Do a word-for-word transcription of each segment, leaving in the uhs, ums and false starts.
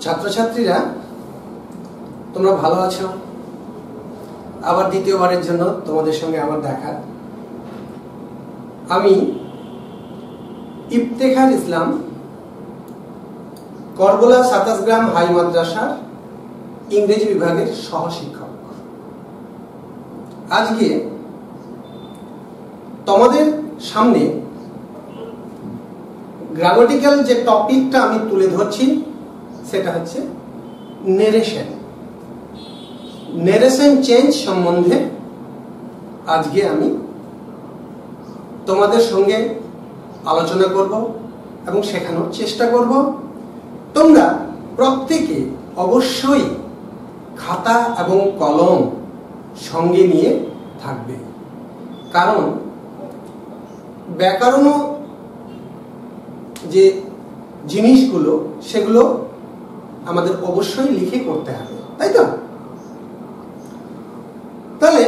ছাত্রছাত্রীরা তোমরা ভালো আছো? আবার দ্বিতীয়বারের জন্য তোমাদের সঙ্গে আমার দেখা। আমি ইফতেখার ইসলাম, করবলা সাতাশ গ্রাম হাই মাদ্রাসার ইংরেজি বিভাগের সহশিক্ষক। আজকে তোমাদের সামনে গ্রামাটিক্যাল যে টপিকটা আমি তুলে ধরছি সেটা হচ্ছে নেরেশন। নেরেশন চেঞ্জ সম্বন্ধে আজকে আমি তোমাদের সঙ্গে আলোচনা করব এবং শেখানোর চেষ্টা করব। তোমরা প্রত্যেকে অবশ্যই খাতা এবং কলম সঙ্গে নিয়ে থাকবে, কারণ ব্যাকরণ যে জিনিসগুলো সেগুলো আমাদের অবশ্যই লিখে করতে হবে, তাই তো? তাহলে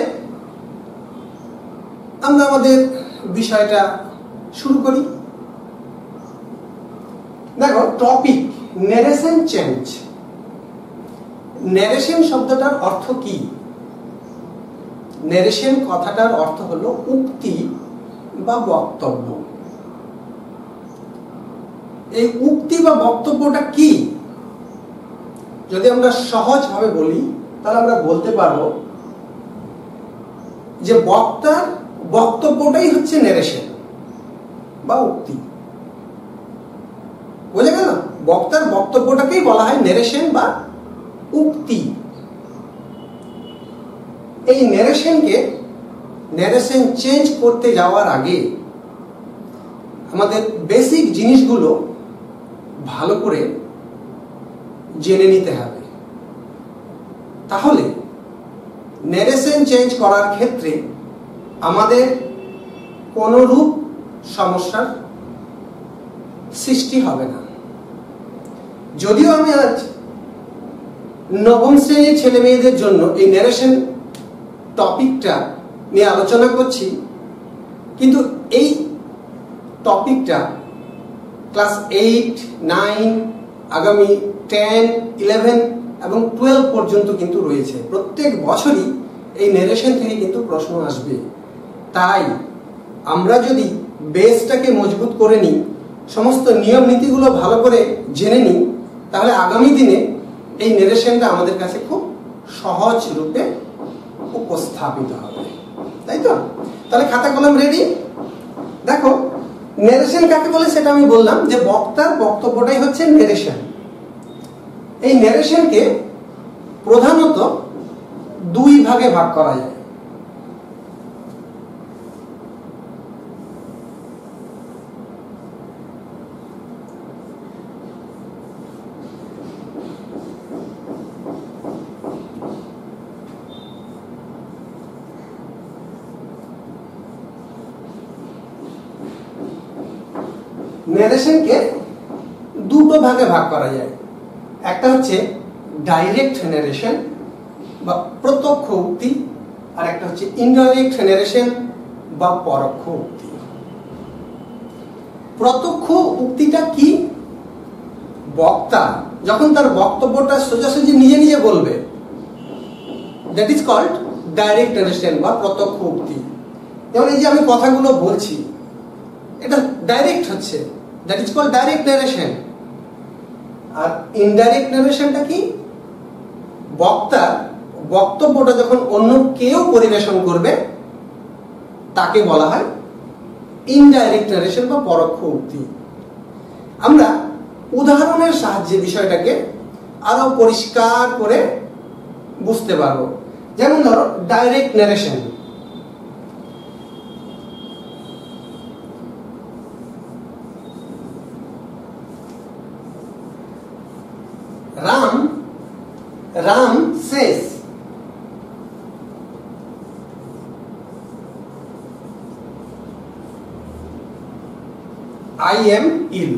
আমরা আমাদের বিষয়টা শুরু করি। দেখো, টপিক নেরেশন চেঞ্জ। নেরেশন শব্দটার অর্থ কি? নেরেশন কথাটার অর্থ হলো উক্তি বা বক্তব্য। এই উক্তি বা বক্তব্যটা কি? যদি আমরা সহজভাবে বলি তাহলে আমরা বলতে পারবো যে বক্তার বক্তব্যটাই হচ্ছে নেরেশন বা উক্তি। বোঝা গেল? বক্তার বক্তব্যটাকেই বলা হয় নেরেশন বা উক্তি। এই নেরেশনকে নেরেশন চেঞ্জ করতে যাওয়ার আগে আমাদের বেসিক জিনিসগুলো ভালো করে জেনে নিতে হবে। তাহলে নেরেশন চেঞ্জ করার ক্ষেত্রে আমাদের কোনরূপ সমস্যার সৃষ্টি হবে না। যদিও আমি আজ নবম শ্রেণীর ছেলে মেয়েদের জন্য এই নেরেশন টপিকটা নিয়ে আলোচনা করছি, কিন্তু এই টপিকটা ক্লাস এইট, নাইন, আগামী টেন, ইলেভেন এবং টুয়েলভ পর্যন্ত কিন্তু রয়েছে। প্রত্যেক বছরই এই নেরেশন থেকে কিন্তু প্রশ্ন আসবে। তাই আমরা যদি বেসটাকে মজবুত করে নিই, সমস্ত নিয়ম নীতিগুলো ভালো করে জেনে নিই, তাহলে আগামী দিনে এই নেরেশনটা আমাদের কাছে খুব সহজ রূপে উপস্থাপিত হবে, তাই তো? তাহলে খাতা কলম রেডি? দেখো, নেরেশন কাকে বলে সেটা আমি বললাম যে বক্তার বক্তব্যটাই হচ্ছে নেরেশন। এই নেরেশনকে প্রধানত দুই ভাগে ভাগ করা যায়। নেরেশনকে দুটো ভাগে ভাগ করা যায়। একটা হচ্ছে ডাইরেক্ট নেরেশন বা প্রত্যক্ষ উক্তি, আর একটা হচ্ছে ইনডাইরেক্ট নেরেশন বা পরোক্ষ উক্তি। প্রত্যক্ষ উক্তিটা কি? বক্তা যখন তার বক্তব্যটা সোজাসুজি নিজে নিজে বলবে, that is called direct narration বা প্রত্যক্ষ উক্তি। যেমন এই যে আমি কথাগুলো বলছি, এটা ডাইরেক্ট হচ্ছে, that is called direct narration. আর ইনডাইরেক্ট নারেশনটা কি? বক্তা বক্তব্যটা যখন অন্য কেউ পরিবেশন করবে তাকে বলা হয় ইনডাইরেক্ট নারেশন বা পরোক্ষ উক্তি। আমরা উদাহরণের সাহায্যে বিষয়টাকে আরো পরিষ্কার করে বুঝতে পারবো। যেমন ধরো direct narration. Ram, Ram says, I am ill.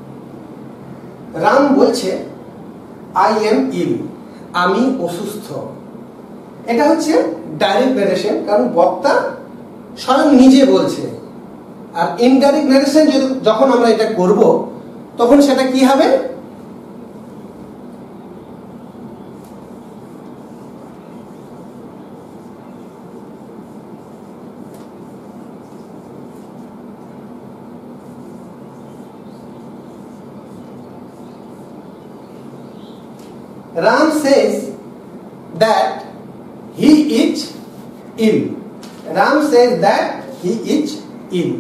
Ram বলছে I am ill, আমি অসুস্থ। এটা হচ্ছে ডাইরেক্ট নারেশন, কারণ বক্তা স্বয়ং নিজে বলছে। আর ইনডাইরেক্ট নারেশন যখন আমরা এটা করব তখন সেটা কি হবে? Ram says that he is ill. Ram says that he is ill.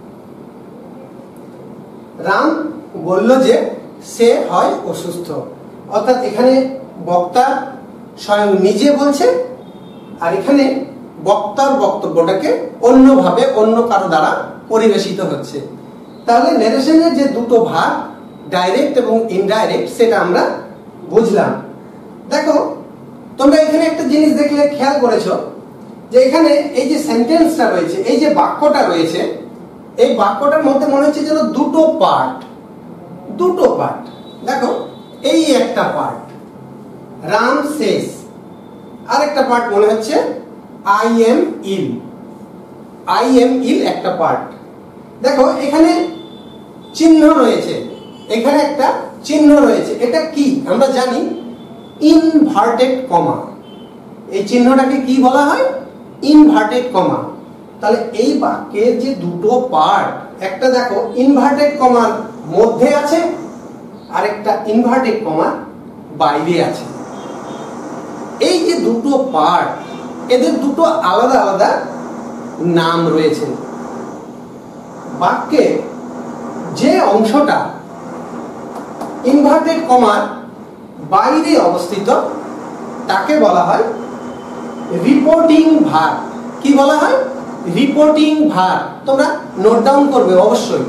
Ram বলল যে সে হয় অসুস্থ, অর্থাৎ এখানে বক্তা স্বয়ং নিজে বলছে, আর এখানে বক্তার বক্তব্যটাকে অন্যভাবে অন্য কারো দ্বারা পরিবেশিত হচ্ছে। তাহলে ন্যারেশনের যে দুটো ভাগ, ডাইরেক্ট এবং ইনডাইরেক্ট, সেটা আমরা বুঝলাম। দেখো, তোমরা এখানে একটা জিনিস দেখলে খেয়াল করেছো যে এখানে এই যে সেন্টেন্সটা রয়েছে, এই যে বাক্যটা রয়েছে, এই বাক্যটার মধ্যে মনে হচ্ছে যেন দুটো পার্ট, দুটো পার্ট। দেখো, এই একটা পার্ট রাম সেজ, আর একটা পার্ট মনে হচ্ছে I am ill. I am ill একটা পার্ট। দেখো, এখানে চিহ্ন রয়েছে, এখানে একটা চিহ্ন রয়েছে। এটা কি আমরা জানি, ইনভার্টেড কমা। এই চিহ্নটাকে কি বলা হয়? Inverted comma. তাহলে এই বাক্যের যে দুটো পার্ট, একটা দেখো ইনভার্টেড কমার মধ্যে আছে, আর একটা ইনভার্টেড কমার বাইরে আছে। এই যে দুটো পার্ট, এদের দুটো আলাদা আলাদা নাম রয়েছে। বাক্যে যে অংশটা ইনভার্টেড কমার বাইরে অবস্থিত তাকে বলা হয় রিপোর্টিং ভার্ব। কি বলা হয়? Reporting verb. তোমরা নোট ডাউন করবে অবশ্যই।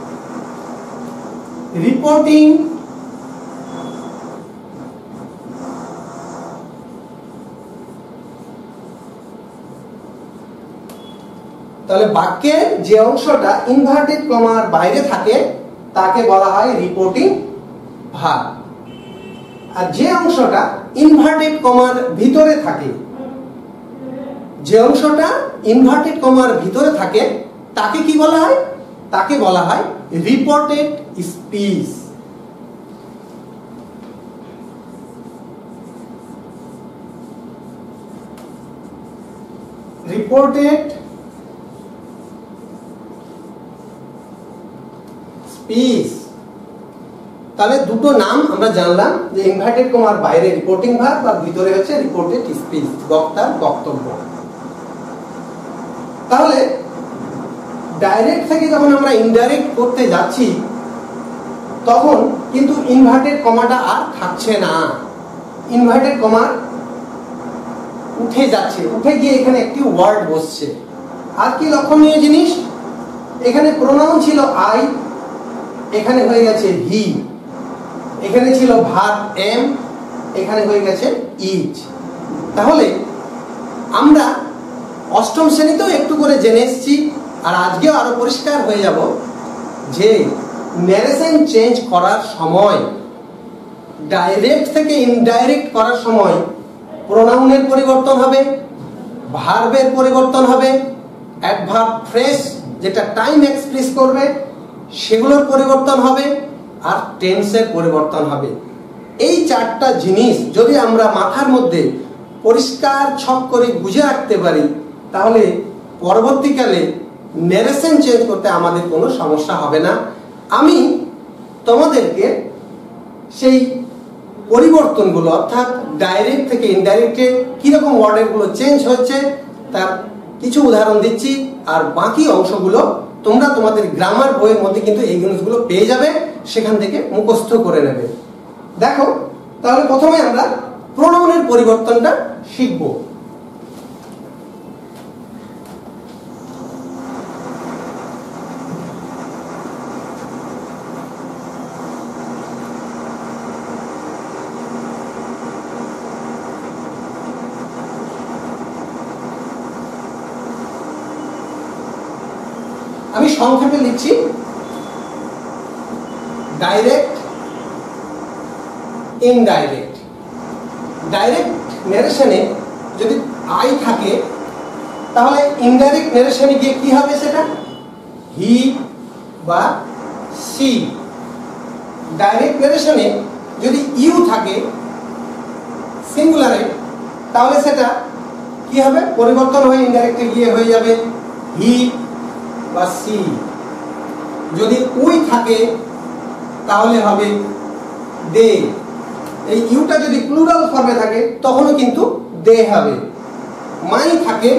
রিপোর্টিং তাহলে বাক্যের যে অংশটা ইনভার্টেড কমার বাইরে থাকে তাকে বলা হয় রিপোর্টিং ভার্ব, আর যে অংশটা ইনভার্টেড কমার ভিতরে থাকে, যে অংশটা ইনভার্টেড কমার ভিতরে থাকে তাকে কি বলা হয়? তাকে বলা হয় রিপোর্টেড স্পিচ। Reported speech. তাহলে দুটো নাম আমরা জানলাম, যে ইনভার্টেড কমার বাইরে রিপোর্টিং ভার্ব আর ভিতরে হচ্ছে রিপোর্টেড স্পিচ, বক্তার বক্তব্য। তাহলে ডাইরেক্ট থেকে যখন আমরা ইনডাইরেক্ট করতে যাচ্ছি তখন কিন্তু ইনভার্টেড কমাটা আর থাকছে না, ইনভার্টেড কমা উঠে যাচ্ছে, উঠে গিয়ে এখানে একটি ওয়ার্ড বসছে। আর কি লক্ষণীয় জিনিস, এখানে প্রোনাউন ছিল আই, এখানে হয়ে গেছে হি, এখানে ছিল ভার্ব এম, এখানে হয়ে গেছে ইজ। তাহলে আমরা অষ্টম শ্রেণীতেও একটু করে জেনে এসেছি, আর আজকেও আরো পরিষ্কার হয়ে যাব যে ন্যারেশন চেঞ্জ করার সময়, ডাইরেক্ট থেকে ইনডাইরেক্ট করার সময় প্রোনাউনের পরিবর্তন হবে, ভার্বের পরিবর্তন হবে, অ্যাডভার্ব ফ্রেজ যেটা টাইম এক্সপ্রেস করবে সেগুলোর পরিবর্তন হবে, আর টেন্সের পরিবর্তন হবে। এই চারটা জিনিস যদি আমরা মাথার মধ্যে পরিষ্কার ছক করে বুঝে রাখতে পারি তাহলে পরবর্তীকালে ন্যারেশন চেঞ্জ করতে আমাদের কোনো সমস্যা হবে না। আমি তোমাদেরকে সেই পরিবর্তনগুলো, অর্থাৎ ডাইরেক্ট থেকে ইনডাইরেক্টে কিরকম ওয়ার্ডেরগুলো চেঞ্জ হচ্ছে তার কিছু উদাহরণ দিচ্ছি, আর বাকি অংশগুলো তোমরা তোমাদের গ্রামার বইয়ের মধ্যে কিন্তু এই জিনিসগুলো পেয়ে যাবে, সেখান থেকে মুখস্থ করে নেবে। দেখো, তাহলে প্রথমে আমরা প্রোনাউনের পরিবর্তনটা শিখব। আমি সংক্ষেপে লিখছি, ডাইরেক্ট, ইনডাইরেক্ট। ডাইরেক্ট ন্যারেশনে যদি আই থাকে তাহলে ইনডাইরেক্ট ন্যারেশনে গিয়ে কি হবে? সেটা হি বা সি। ডাইরেক্ট ন্যারেশনে যদি ইউ থাকে সিঙ্গুলারে তাহলে সেটা কি হবে? পরিবর্তন হয়ে ইনডাইরেক্টে গিয়ে হয়ে যাবে হি বা সি। যদি উই থাকে তাহলে হবে দে। এই ইউটা যদি প্লুরাল ফর্মে থাকে তখনও কিন্তু দে হবে। মাই থাকে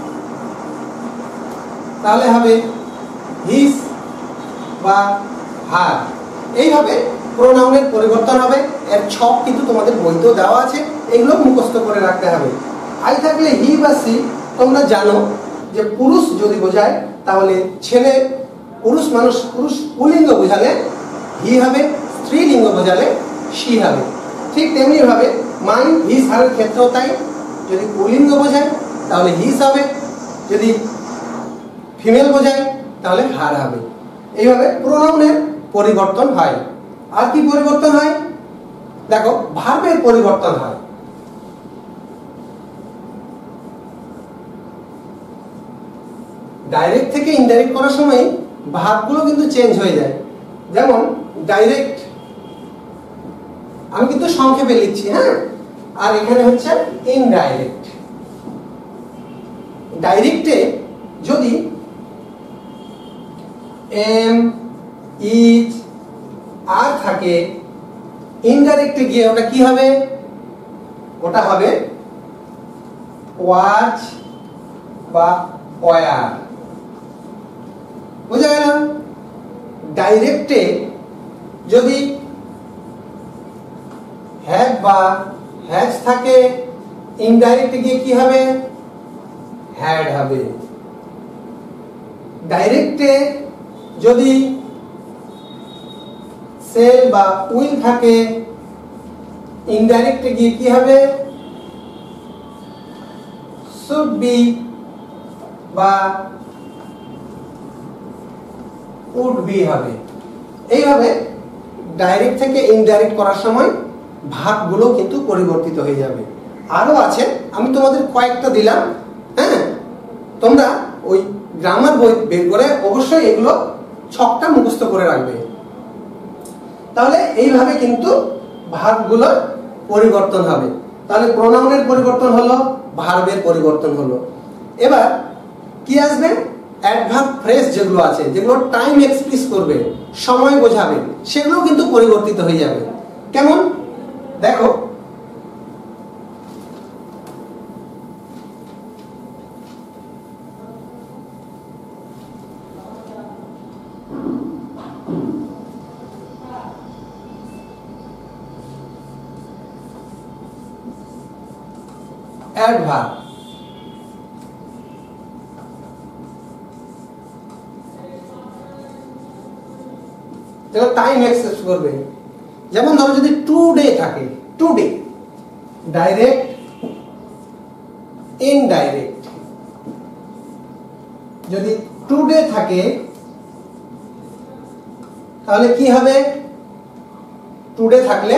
তাহলে হবে হিজ বা হার। এইভাবে প্রোনাউনের পরিবর্তন হবে। এর ছক কিন্তু তোমাদের বইতেও দেওয়া আছে, এগুলো মুখস্থ করে রাখতে হবে। আই থাকলে হি বা সি, তোমরা জানো যে পুরুষ যদি বোঝায় তাহলে ছেলে, পুরুষ মানুষ পুরুষ পুলিঙ্গ বোঝালে হি হবে, স্ত্রীলিঙ্গ বোঝালে সি হবে। ঠিক তেমনি ভাবে মাই হিজ হারের ক্ষেত্রেও তাই, যদি পুলিঙ্গ বোঝায় তাহলে হিজ হবে, যদি ফিমেল বোঝায় তাহলে হার হবে। এইভাবে প্রোনাউনের পরিবর্তন হয়। আর কি পরিবর্তন হয়? দেখো, ভার্বের পরিবর্তন হয়। ডাইরেক্ট থেকে ইনডাইরেক্ট করার সময় ভার্বগুলো কিন্তু চেঞ্জ হয়ে যায়। যেমন ডাইরেক্ট, আমি কিন্তু সংক্ষেপে লিখছি, হ্যাঁ, আর এখানে হচ্ছে ইনডাইরেক্ট। ডাইরেক্টে যদি এম, ইজ, আর থাকে, ইনডাইরেক্টে গিয়ে ওটা কি হবে? ওটা হবে ওয়াচ বা ওয়ার। বুঝা গেল? ডাইরেক্টে যদি হ্যাভ বা হ্যাজ থাকে, ইনডাইরেক্টে গিয়ে কি হবে? হ্যাড হবে। ডাইরেক্টে যদি সেল বা উইল থাকে, ইনডাইরেক্টে গিয়ে কি হবে? শুড বি বা উড বি হবে। এইভাবে ডাইরেক্ট থেকে ইনডাইরেক্ট করার সময় ভাবগুলো কিন্তু পরিবর্তিত হয়ে যাবে। আরো আছে, আমি তোমাদের কয়েকটা দিলাম, হ্যাঁ, তোমরা ওই গ্রামার বই বের করে অবশ্যই এগুলো ছকটা মুখস্থ করে রাখবে। তাহলে এইভাবে কিন্তু ভার্বগুলোর পরিবর্তন হবে। তাহলে প্রোনাউনের পরিবর্তন হলো, ভার্বের পরিবর্তন হলো। এবার কি আসবে? অ্যাডভার্ব ফ্রেজ যেগুলো আছে, যেগুলো টাইম এক্সপ্রেস করবে, সময় বোঝাবে, সেগুলো কিন্তু পরিবর্তিত হয়ে যাবে। কেমন? দেখো, অ্যাডভার্ব যেটা টাইম এক্সপ্রেস করবে। যেমন ধরো যদি টুডে থাকে, টুডে, ডাইরেক্ট, ইনডাইরেক্ট। যদি টুডে থাকে তাহলে কি হবে? টুডে থাকলে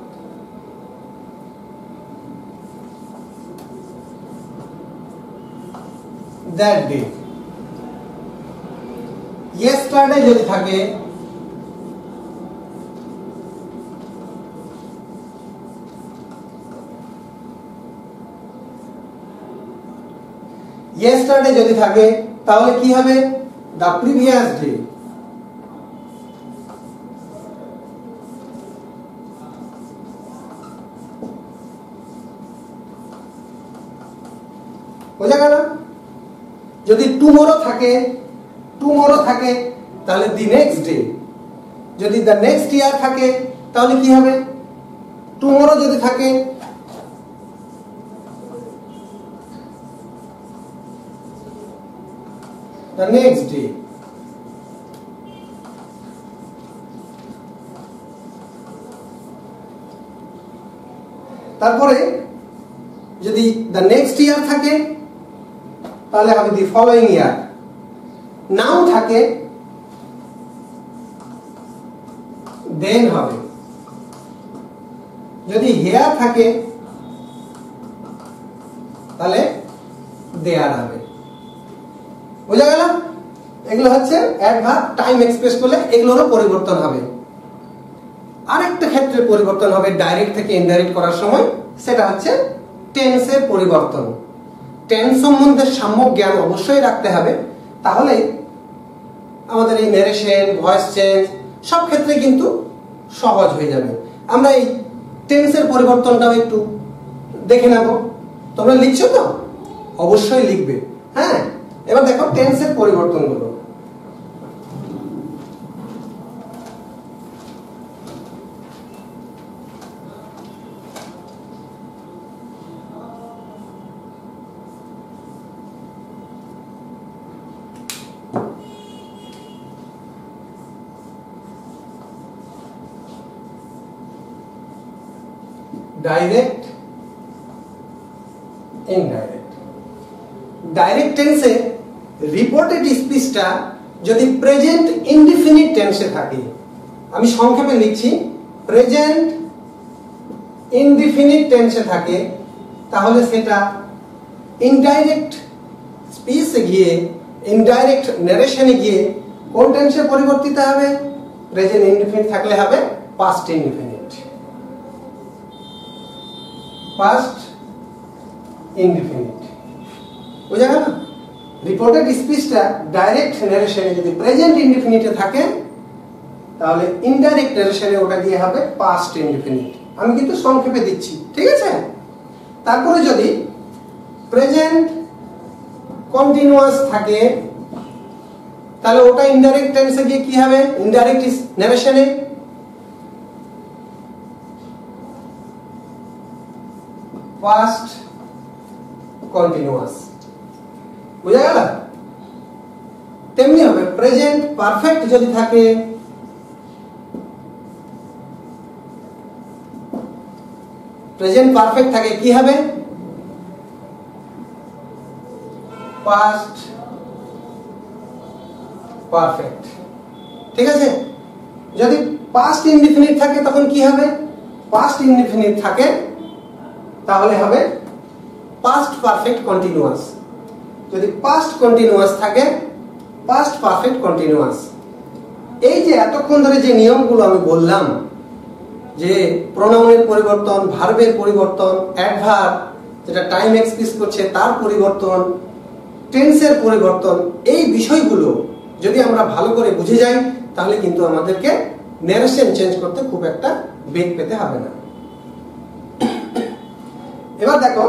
that day। yesterday যদি থাকে yesterday যদি থাকে তাহলে কি হবে? the previous day। বোঝা গেল? যদি টুমরো থাকে, টুমরো থাকে তাহলে দি নেক্সট ডে। যদি দ্য নেক্সট ইয়ার থাকে তাহলে কি হবে? টুমরো যদি থাকে দ্য নেক্সট ডে। তারপরে যদি দ্য নেক্সট ইয়ার থাকে তাহলে হবে দি ফলোইং ইয়ার। নাও থাকে দেন হবে। যদি হেয়ার থাকে তাহলে দেয়ার হবে। বুঝা গেল? এগুলো হচ্ছে অ্যাডভার্ব টাইম এক্সপ্রেস করলে এগুলোরও পরিবর্তন হবে। আরেকটা ক্ষেত্রে পরিবর্তন হবে ডাইরেক্ট থেকে ইনডাইরেক্ট করার সময়, সেটা হচ্ছে টেন্সের পরিবর্তন। টেন্স সম্বন্ধে সাম্যক জ্ঞান অবশ্যই রাখতে হবে, তাহলে আমাদের এই ন্যারেশন, ভয়েস চেঞ্জ সব ক্ষেত্রে কিন্তু সহজ হয়ে যাবে। আমরা এই টেন্সের পরিবর্তনটাও একটু দেখে নেব। তোমরা লিখছো তো? অবশ্যই লিখবে। হ্যাঁ, এবার দেখো টেন্সের পরিবর্তনগুলো। Direct, indirect. ডাইরেক্ট টেন্সে রিপোর্টেড স্পিচটা যদি প্রেজেন্ট ইনডিফিনিট টেন্সে থাকে, আমি সংক্ষেপে লিখছি, প্রেজেন্ট ইনডিফিনিট টেন্সে থাকে, তাহলে সেটা ইনডাইরেক্ট স্পিচে গিয়ে, ইনডাইরেক্ট নারেশনে গিয়ে কোন টেন্সে পরিবর্তিত হবে? প্রেজেন্ট ইনডিফিনিট থাকলে হবে পাস্ট ইনডিফিনিট। পাস্ট ইনডিফিনিট বুঝা গেল? রিপোর্টেড স্পিচটা ডাইরেক্ট নারেশনে যদি প্রেজেন্ট ইনডিফিনিটে থাকে, তাহলে ইনডাইরেক্ট নারেশনে ওটা গিয়ে হবে পাস্ট ইনডিফিনিট। আমি কিন্তু সংক্ষেপে দিচ্ছি, ঠিক আছে? তারপরে যদি প্রেজেন্ট কন্টিনিউয়াস থাকে, তাহলে ওটা ইনডাইরেক্ট টেন্সে গিয়ে কি হবে? ইনডাইরেক্ট নারেশনে পাস্ট কন্টিনিউয়াস। বুঝা গেল? তেমনি হবে প্রেজেন্ট পারফেক্ট যদি থাকে, প্রেজেন্ট পারফেক্ট থাকে কি হবে? Past perfect. ঠিক আছে? যদি পাস্ট ইনডিফিনিট থাকে তখন কি হবে? পাস্ট ইনডিফিনিট থাকে তাহলে হবে পাস্ট পারফেক্ট কন্টিনিউয়াস। যদি পাস্ট কন্টিনিউয়াস থাকে, পাস্ট পারফেক্ট কন্টিনিউয়াস। এই যে এতক্ষণ ধরে যে নিয়মগুলো আমি বললাম, যে প্রোনাউনের পরিবর্তন, ভার্বের পরিবর্তন, অ্যাডভার্ব যেটা টাইম এক্সপ্রেস করছে তার পরিবর্তন, টেন্সের পরিবর্তন, এই বিষয়গুলো যদি আমরা ভালো করে বুঝে যাই, তাহলে কিন্তু আমাদেরকে ন্যারেশন চেঞ্জ করতে খুব একটা বেগ পেতে হবে না। এবার দেখো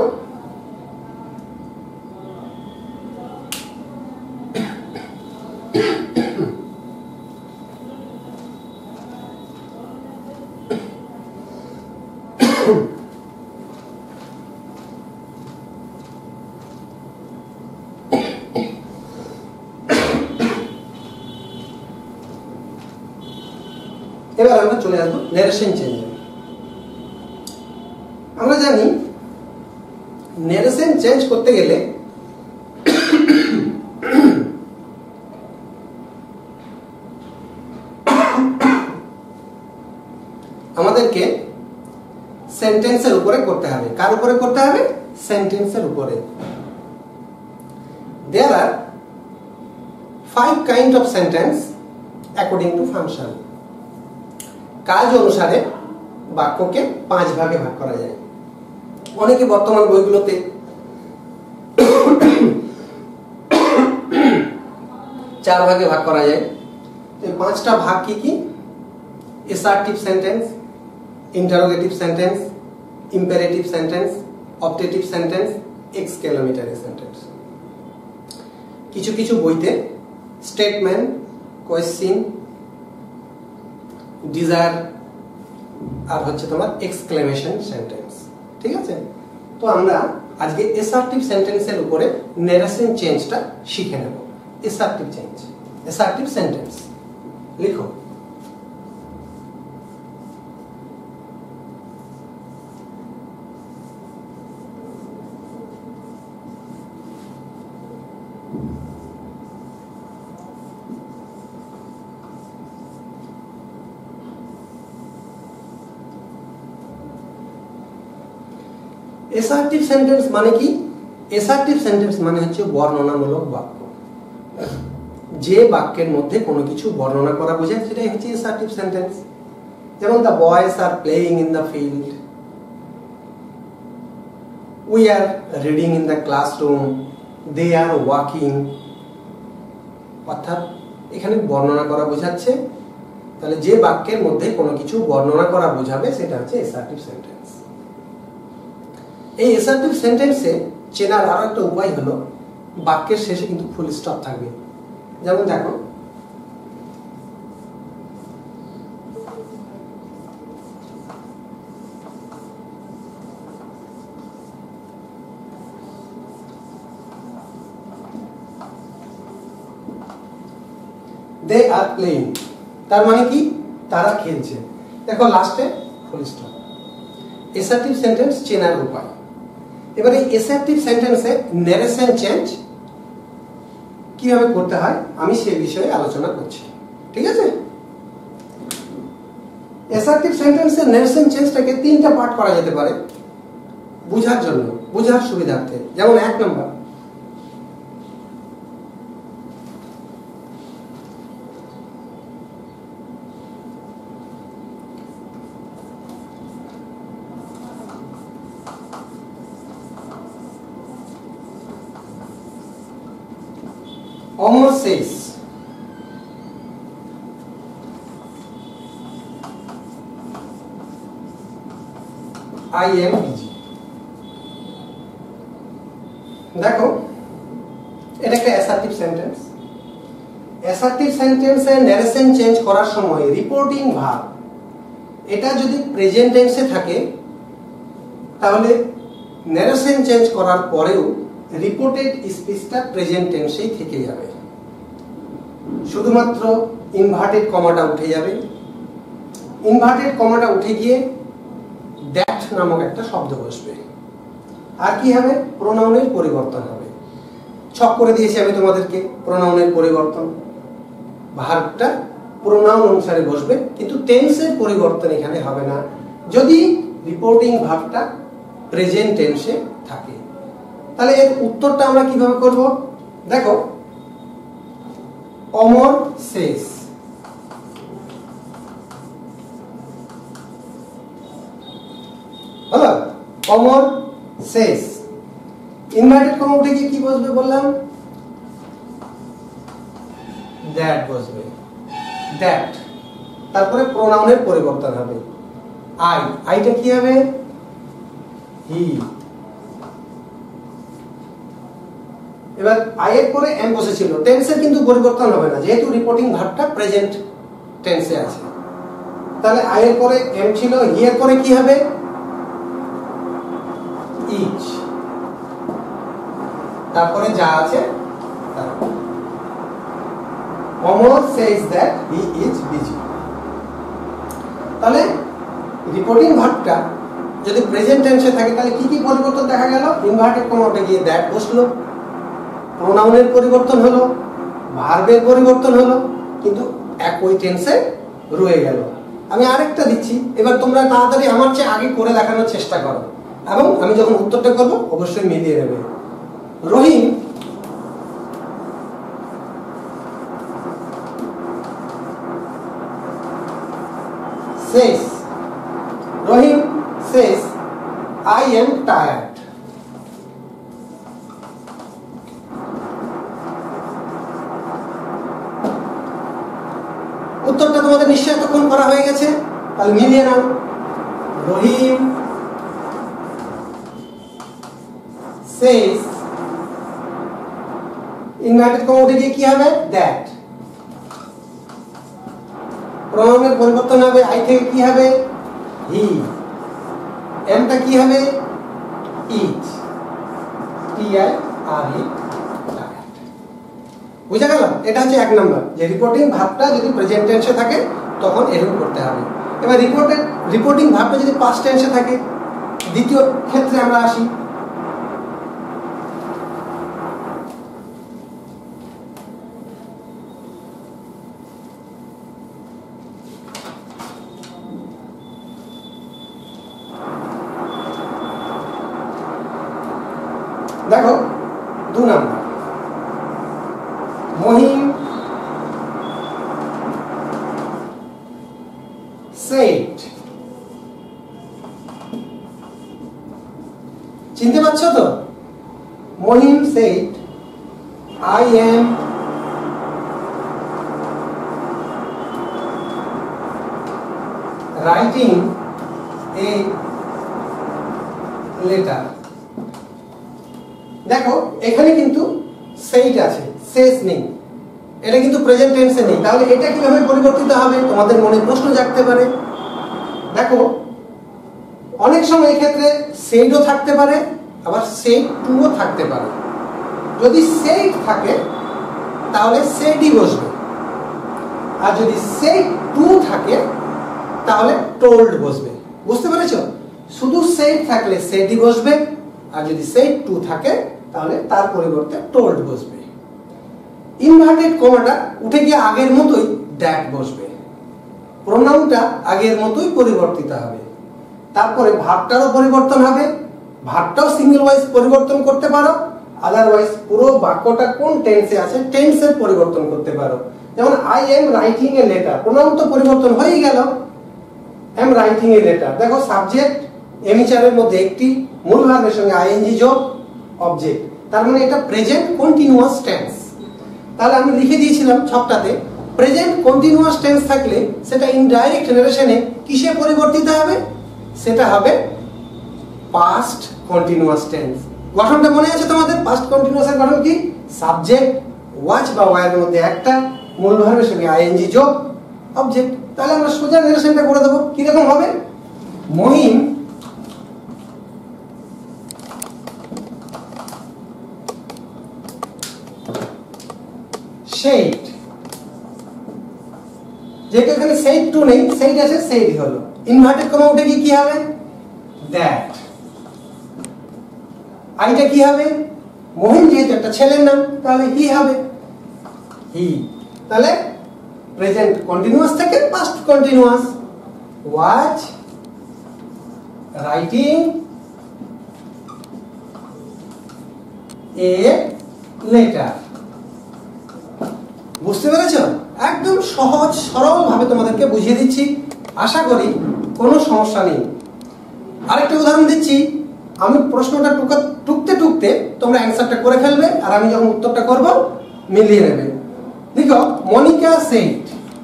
এবার আমরা চলে আসবো ন্যারেশন চেঞ্জে। আমরা জানি ন্যারেশন চেঞ্জ করতে গেলে আমাদেরকে সেন্টেন্সের উপরে করতে হবে। কার উপরে করতে হবে? সেন্টেন্সের উপরে। There are five kind of sentence according to function. কাজ অনুসারে বাক্যকে পাঁচ ভাগে ভাগ করা যায়। অনেকে বর্তমান বইগুলোতে চার ভাগে ভাগ করা যায়। এই পাঁচটা ভাগ কি কি? Assertive sentence, interrogative sentence, imperative sentence, objective sentence, exclamatory sentence. কিছু কিছু বইতে স্টেটমেন্ট, কোয়েশ্চেন, ডিজায়ার আর হচ্ছে তোমার এক্সক্লেমেশন সেন্টেন্স। ঠিক আছে? তো আমরা আজকে অ্যাসার্টিভ সেন্টেন্সের উপরে ন্যারেশন চেঞ্জটা শিখে নেব। অ্যাসার্টিভ চেঞ্জ, অ্যাসার্টিভ সেন্টেন্স লিখো। অ্যাসার্টিভ সেন্টেন্স মানে কি? অ্যাসার্টিভ সেন্টেন্স মানে হচ্ছে বর্ণনামূলক বাক্য। যে বাক্যের মধ্যে কোনো কিছু বর্ণনা করা বোঝায় সেটাই হচ্ছে অ্যাসার্টিভ সেন্টেন্স। যেমন the boys are playing in the field, we are reading in the classroom, they are walking. অর্থাৎ এখানে বর্ণনা করা বোঝাচ্ছে তাহলে যে বাক্যের মধ্যে কোনো কিছু বর্ণনা করা বোঝাবে সেটা হচ্ছে অ্যাসার্টিভ সেন্টেন্স। এই অ্যাসার্টিভ সেন্টেন্সে চেনার আরো একটা উপায় হলো বাক্যের শেষে কিন্তু ফুল স্টপ থাকবে। যেমন দেখো, they are playing, তার মানে কি তারা খেলছে। দেখো লাস্টে ফুল স্টপ। অ্যাসার্টিভ সেন্টেন্স চেনার উপায়। এবারে অ্যাসার্টিভ সেন্টেন্সে ন্যারেশন চেঞ্জ কিভাবে করতে হয় আমি সেই বিষয়ে আলোচনা করছি, ঠিক আছে? অ্যাসার্টিভ সেন্টেন্সের ন্যারেশন চেঞ্জটাকে তিনটা পার্ট করা যেতে পারে বোঝার জন্য, বোঝার সুবিধার্থে। যেমন এক নম্বর, Omar says, I am busy. দেখো এটা একটা অ্যাসার্টিভ সেন্টেন্স। অ্যাসার্টিভ সেন্টেন্সে ন্যারেশন চেঞ্জ করার সময় রিপোর্টিং ভার্ব এটা যদি প্রেজেন্ট টেন্সে থাকে তাহলে ন্যারেশন চেঞ্জ করার পরেও রিপোর্টেড স্পিচটা প্রেজেন্ট টেন্সেই থেকে যাবে, শুধুমাত্র ইনভার্টেড কমাটা উঠে যাবে। ইনভার্টেড কমাটা উঠে গিয়ে দ্যাট নামক একটা শব্দ বসবে। আর কি হবে? প্রোনাউনের পরিবর্তন হবে। ছক করে দিয়েছি আমি তোমাদেরকে প্রোনাউনের পরিবর্তন। ভার্বটা প্রোনাউন অনুসারে বসবে, কিন্তু টেন্সের পরিবর্তন এখানে হবে না যদি রিপোর্টিং ভার্বটা প্রেজেন্ট টেন্সে থাকে। তাহলে এর উত্তরটা আমরা কিভাবে করব? দেখো, অমর সেজ, হলো অমর সেজ। ইনভার্টেড কমা উঠে গিয়ে কি বসবে বললাম? দ্যাট বসবে, দ্যাট। তারপরে প্রোনাউনের পরিবর্তন হবে। আই, আইটা কি হবে? হি। এবার আই এর পরে এম বসেছিল, টেন্সের কিন্তু পরিবর্তন হবে না যেহেতু রিপোর্টিং ভার্বটা প্রেজেন্ট টেন্সে আছে। তাহলে আই এর পরে এম ছিল, হি এর পরে কি হবে? ইচ। তারপরে যা আছে Amar says that he is busy. তাহলে রিপোর্টিং ভার্বটা যদি প্রেজেন্ট টেন্সে থাকে তাহলে কি কি পরিবর্তন দেখা গেল? ইনভার্টেড কমা উঠে গিয়ে দ্যাট বসলো, প্রোনাউনের পরিবর্তন হলো, ভার্বের পরিবর্তন হলো, কিন্তু একই টেন্সে রয়ে গেল। আমি আরেকটা দিচ্ছি, এবার তোমরা তাড়াতাড়ি আমার চেয়ে আগে করে দেখানোর চেষ্টা করো এবং আমি যখন উত্তরটা করবো অবশ্যই মিলিয়ে নেবে। রহিম says, Rahim says, I am tired. উত্তরটা তোমাদের নিশ্চয় তখন করা হয়ে গেছে, তাহলে মিলিয়ে নাও। রহিম says, ইনভার্টেড কমা উঠে গিয়ে কি হবে? দ্যাট। প্রোনাউনের পরিবর্তন হবে, আই থেকে কি হবে? হি। এমটা কি হবে? It. T I R E. বুঝা গেল? এটা হচ্ছে এক নম্বর, যে রিপোর্টিং ভার্বটা যদি প্রেজেন্ট টেন্সে থাকে তখন এরকম করতে হবে। এবার রিপোর্টেড রিপোর্টিং ভার্বটা যদি পাস্ট টেন্সে থাকে, দ্বিতীয় ক্ষেত্রে আমরা আসি। দেখো দু নম্বর, মহিম said, চিনতে পারছো তো? Mahim said, I am writing a letter. দেখো এখানে কিন্তু সেইট আছে, শেষ নেই, এটা কিন্তু প্রেজেন্ট টেন্সে নেই। তাহলে এটা কিভাবে পরিবর্তিত হবে তোমাদের মনে প্রশ্ন জাগতে পারে। দেখো অনেক সময় এক্ষেত্রে সেইডও থাকতে পারে, আবার সেইট টুও থাকতে পারে। যদি সেইট থাকে তাহলে সেইডই বসবে, আর যদি সেইট টু থাকে তাহলে টোল্ড বসবে। বুঝতে পেরেছ? শুধু সেইট থাকলে সেইডই বসবে, আর যদি সেইট টু থাকে তাহলে তার পরিবর্তে টোল্ড বসবে। ইনভার্টেড কমাটা উঠে গিয়ে আগের মতোই দ্যাট বসবে, প্রোনাউনটা আগের মতোই পরিবর্তিত হবে। তারপরে ভার্বটারও পরিবর্তন হবে, ভার্বটাও সিঙ্গেল ওয়াইজ পরিবর্তন করতে পারো, আদারওয়াইজ পুরো বাক্যটা কোন টেন্সে আছে টেন্সের পরিবর্তন করতে পারো। যেমন I am writing a letter, pronoun তো পরিবর্তন হয়েই গেল, এম রাইটিং এ লেটার। দেখো সাবজেক্ট এমিচারের মধ্যে একটি, মূল ভার্বের সঙ্গে আইএনজি যোগ, অবজেক্ট, তার মানে এটা প্রেজেন্ট কন্টিনিউয়াস টেন্স। তাহলে আমি লিখে দিয়েছিলাম ছকটাতে, প্রেজেন্ট কন্টিনিউয়াস টেন্স থাকলে সেটা ইনডাইরেক্ট নারেশনে কিসে পরিবর্তিত হবে? সেটা হবে পাস্ট কন্টিনিউয়াস টেন্স। গঠনটা মনে আছে তোমাদের? পাস্ট কন্টিনিউয়াসের গঠন কি? সাবজেক্ট ওয়াচ বা ওয়ার মধ্যে একটা, মূল ভার্বের সঙ্গে আইএনজি যোগ, অবজেক্ট। তাহলে আমরা সোজা নারেশনটা করে দেবো। কি রকম হবে? মহিম সেইট, যেহেতু এখানে সেইট টু নেই, সেইট আছে, সেইট হলো। ইনভার্টেড কমা উঠে গিয়ে কি হবে? দ্যাট। আইটা কি হবে? মহিম যেহেতু একটা ছেলের নাম, তাহলে হি হবে, হি। তাহলে প্রেজেন্ট কন্টিনিউয়াস থেকে past continuous. Was writing a letter. বুঝতে পেরেছ? একদম সহজ সরল ভাবে তোমাদেরকে বুঝিয়ে দিচ্ছি, আশা করি কোনো সমস্যা নেই। আরেকটা উদাহরণ দিচ্ছি, আমি প্রশ্নটা টুকতে টুকতে তোমরা অ্যান্সারটা করে ফেলবে, আর আমি যখন উত্তরটা করব মিলিয়ে নেবে। দেখো, মনিকা সেইট,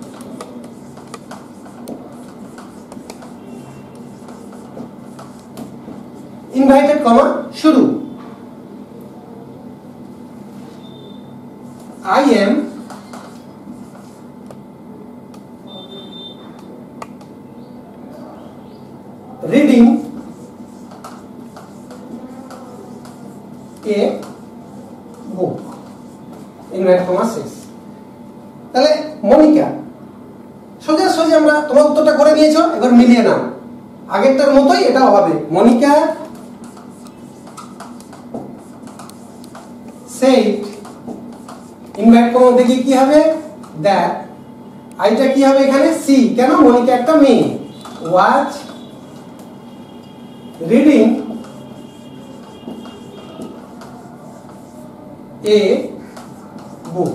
ইনভাইটেড কমা শুরু, I am reading a book, inverted comma শেষ। তাহলে মনিকা, সোজা সোজা আমরা তোমার উত্তরটা করে নিয়েছো, এবার মিলিয়ে নাও। আগেরটার মতোই এটাও হবে, মনিকা সেইট, ইনভাইট কমা দেখি কি হবে? দ্যাট। আইটা কি হবে এখানে? সি, কেন? মনিকা একটা মেয়ে। Was reading a book.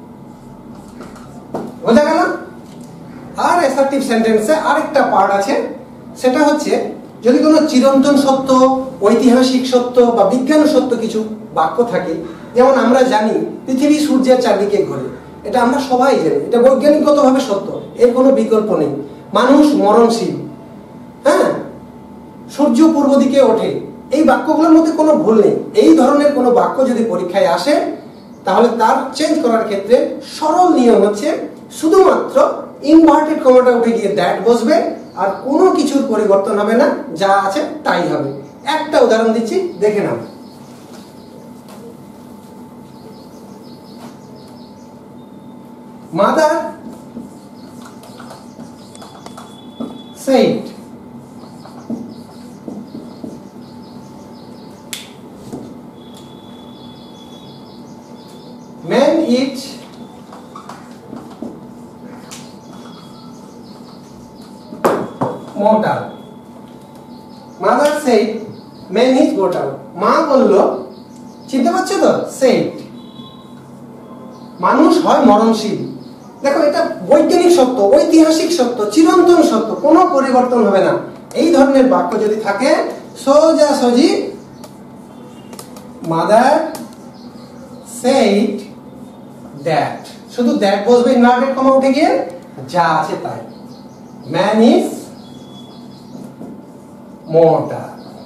বোঝা গেল? আর অ্যাসার্টিভ সেন্টেন্সে আরেকটা পার্ট আছে, সেটা হচ্ছে যদি কোনো চিরন্তন সত্য, ঐতিহাসিক সত্য বা বিজ্ঞান সত্য কিছু বাক্য থাকে, যেমন আমরা জানি পৃথিবী সূর্যের চারদিকে ঘোরে, এটা আমরা সবাই জানি, এটা বৈজ্ঞানিকগতভাবে সত্য, এর কোনো বিকল্প নেই। মানুষ মরণশীল, হ্যাঁ, সূর্য পূর্ব দিকে ওঠে, এই বাক্যগুলোর মধ্যে কোনো ভুল নেই। এই ধরনের কোনো বাক্য যদি পরীক্ষায় আসে, তাহলে তার চেঞ্জ করার ক্ষেত্রে সরল নিয়ম হচ্ছে শুধুমাত্র ইনভার্টেড কমাটা উঠে গিয়ে দ্যাট বসবে, আর কোনো কিছুর পরিবর্তন হবে না, যা আছে তাই হবে। একটা উদাহরণ দিচ্ছি, দেখে নাও। Mother said, man eat mortal. Mother said man is mortal. মা বলল, চিনতে পারছো তো? said, মানুষ হয় মরণশীল। দেখো, এটা বৈজ্ঞানিক সত্য, ঐতিহাসিক সত্য, চিরন্তন সত্য, কোনো পরিবর্তন হবে না। এই ধরনের বাক্য যদি থাকে, সোজা সোজি মাদার said that, শুধু দ্যাট বসবে, ইনভার্টেড কমা উঠে গিয়ে যা আছে তাই। ম্যান ইজ মোটা।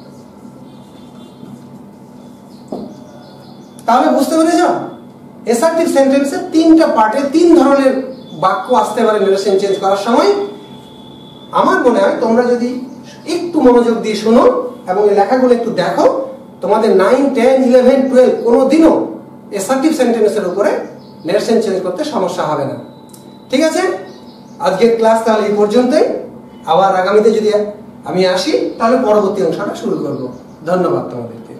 তাহলে বুঝতে পেরেছ অ্যাসার্টিভ সেন্টেন্সে তিনটা পার্টে তিন ধরনের বাক্য আসতে পারে নারেশন চেঞ্জ করার সময়। আমার মনে হয় তোমরা যদি একটু মনোযোগ দিয়ে শোনো এবং এই লেখাগুলো একটু দেখো, তোমাদের নাইন টেন ইলেভেন টুয়েলভ কোনোদিনও অ্যাসার্টিভ সেন্টেন্সের উপরে নারেশন চেঞ্জ করতে সমস্যা হবে না। ঠিক আছে, আজকের ক্লাস তাহলে এই পর্যন্তই। আবার আগামীতে যদি আমি আসি তাহলে পরবর্তী অংশটা শুরু করব। ধন্যবাদ তোমাদেরকে।